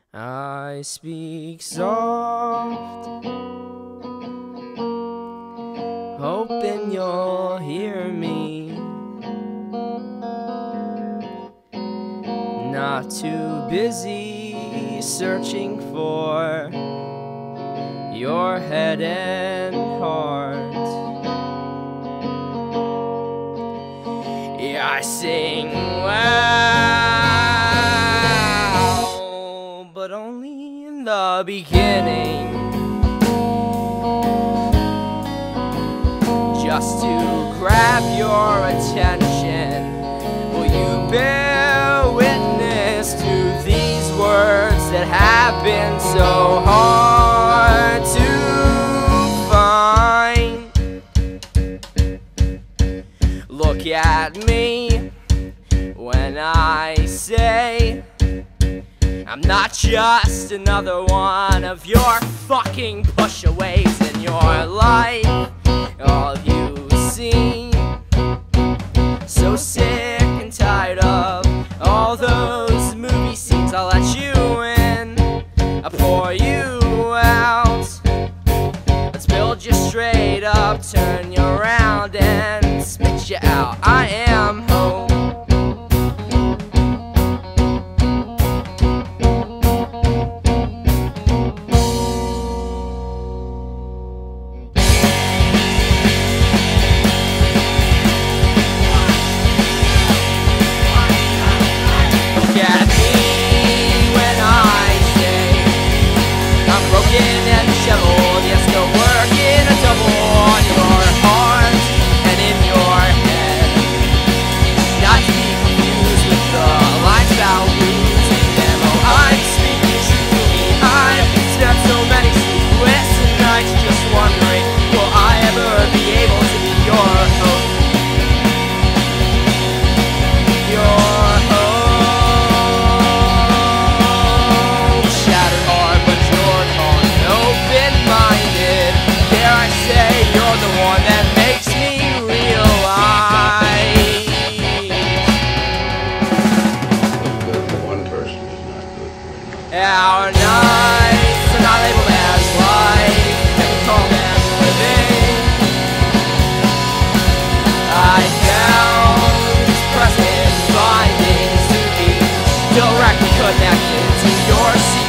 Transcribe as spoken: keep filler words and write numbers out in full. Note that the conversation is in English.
I speak soft, hoping you'll hear me. Not too busy searching for your head and heart. Yeah, I sing well, but only in the beginning, just to grab your attention. Will you bear witness to these words that have been so hard to find? Look at me when I say I'm not just another one of your fucking pushaways in your life. All you see, so sick and tired of all those movie scenes. I'll let you in, I'll pour you out. Let's build you straight up, turn you around and spit you out. I am home. And disheveled, yes, no working a double on your heart and in your head. Not to be confused with the lines about blues and demo. I'm speaking truthfully. I've spent so many sleepless nights just wondering, will I ever be able to be your host? Your host. Shattered heart, but you're gone. Open-minded, dare I say, you're the one that makes me realize good for one person is not good for another. our nights are not labeled as life, and we call them living. I found these present findings to be directly connected to your secret.